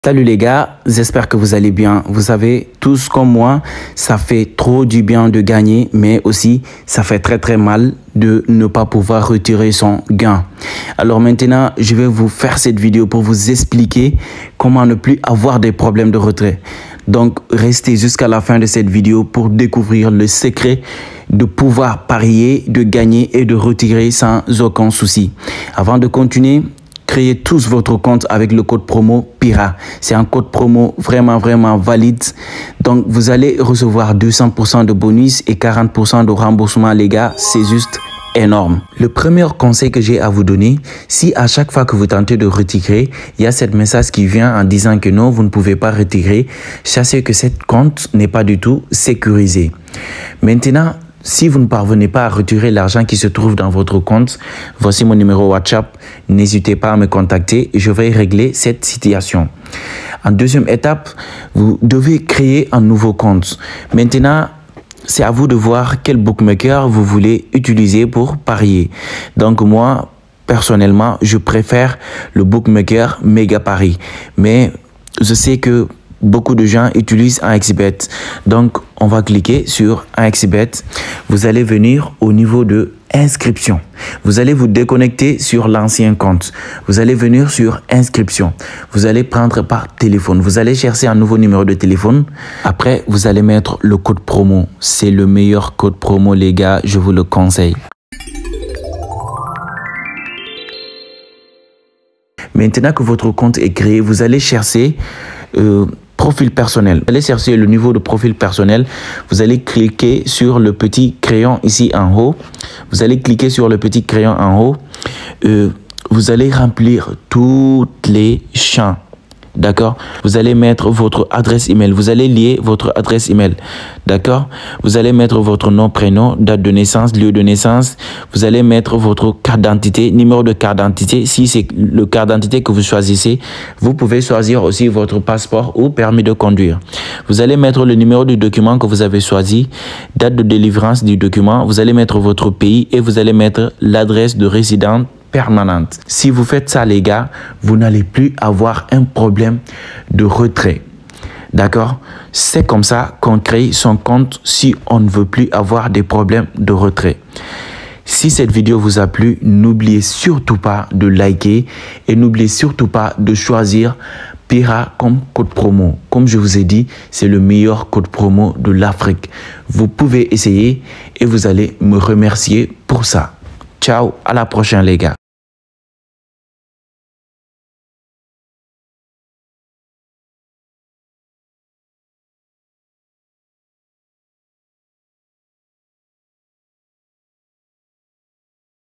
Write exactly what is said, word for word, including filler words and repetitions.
Salut les gars, j'espère que vous allez bien. Vous savez, tous comme moi, ça fait trop du bien de gagner, mais aussi ça fait très très mal de ne pas pouvoir retirer son gain. Alors maintenant, je vais vous faire cette vidéo pour vous expliquer comment ne plus avoir des problèmes de retrait. Donc, restez jusqu'à la fin de cette vidéo pour découvrir le secret de pouvoir parier, de gagner et de retirer sans aucun souci. Avant de continuer, créez tous votre compte avec le code promo PIRA. C'est un code promo vraiment, vraiment valide. Donc, vous allez recevoir deux cents pour cent de bonus et quarante pour cent de remboursement, les gars. C'est juste énorme. Le premier conseil que j'ai à vous donner, si à chaque fois que vous tentez de retirer, il y a cette message qui vient en disant que non, vous ne pouvez pas retirer, sachez que cette compte n'est pas du tout sécurisé. Maintenant, si vous ne parvenez pas à retirer l'argent qui se trouve dans votre compte, voici mon numéro WhatsApp. N'hésitez pas à me contacter et je vais régler cette situation. En deuxième étape, vous devez créer un nouveau compte. Maintenant, c'est à vous de voir quel bookmaker vous voulez utiliser pour parier. Donc moi, personnellement, je préfère le bookmaker Megaparis. Mais je sais que beaucoup de gens utilisent un x bet. Donc, on va cliquer sur un x bet. Vous allez venir au niveau de inscription. Vous allez vous déconnecter sur l'ancien compte. Vous allez venir sur inscription. Vous allez prendre par téléphone. Vous allez chercher un nouveau numéro de téléphone. Après, vous allez mettre le code promo. C'est le meilleur code promo, les gars. Je vous le conseille. Maintenant que votre compte est créé, vous allez chercher euh, profil personnel. Vous allez chercher le niveau de profil personnel. Vous allez cliquer sur le petit crayon ici en haut. Vous allez cliquer sur le petit crayon en haut. Euh, vous allez remplir tous les champs. D'accord? Vous allez mettre votre adresse email. Vous allez lier votre adresse email. D'accord? Vous allez mettre votre nom, prénom, date de naissance, lieu de naissance. Vous allez mettre votre carte d'identité, numéro de carte d'identité. Si c'est le carte d'identité que vous choisissez, vous pouvez choisir aussi votre passeport ou permis de conduire. Vous allez mettre le numéro du document que vous avez choisi, date de délivrance du document. Vous allez mettre votre pays et vous allez mettre l'adresse de résidence permanente. Si vous faites ça, les gars, vous n'allez plus avoir un problème de retrait. D'accord? C'est comme ça qu'on crée son compte si on ne veut plus avoir des problèmes de retrait. Si cette vidéo vous a plu, n'oubliez surtout pas de liker et n'oubliez surtout pas de choisir PIRA comme code promo. Comme je vous ai dit, c'est le meilleur code promo de l'Afrique. Vous pouvez essayer et vous allez me remercier pour ça. Ciao, à la prochaine les gars.